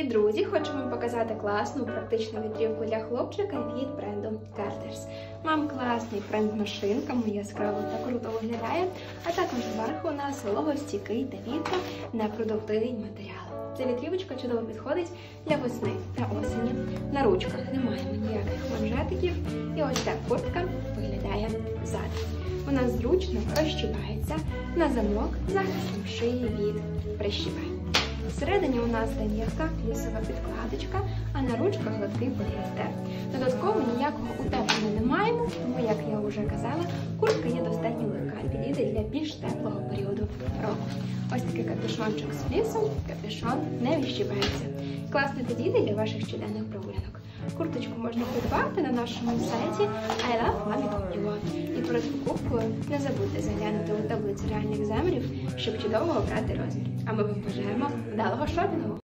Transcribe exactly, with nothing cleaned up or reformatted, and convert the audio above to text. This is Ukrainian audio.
Привіт, друзі! Хочу вам показати класну практичну вітрівку для хлопчика від бренду Carter's. Мам класний принт-машинка, яскраво та круто виглядає, а також зверху у нас вологостійкий та вітро непродуктивний матеріал. Ця вітрівочка чудово підходить для весни та осені. На ручках не маємо ніяких манжетиків, і ось так куртка виглядає ззаду. Вона зручно розщіпається на замок захистом шиї від прищіпань. Всередині у нас ланівка, лісова підкладочка, а на ручках гладкий поліестер. Додатково ніякого утеплення не маємо, тому, як я вже казала, куртка є достатньо легка і підійде для більш теплого періоду року. Ось такий капюшончик з флісом, капюшон не відщіпається. Класно підійде для ваших щоденних прогулянок. Курточку можна придбати на нашому сайті ай лав мамі точка ю а. І перед покупкою не забудьте заглянути у таблицю реальних замірів, щоб чудово обрати розмір. А ми вам бажаємо вдалого шопінгу!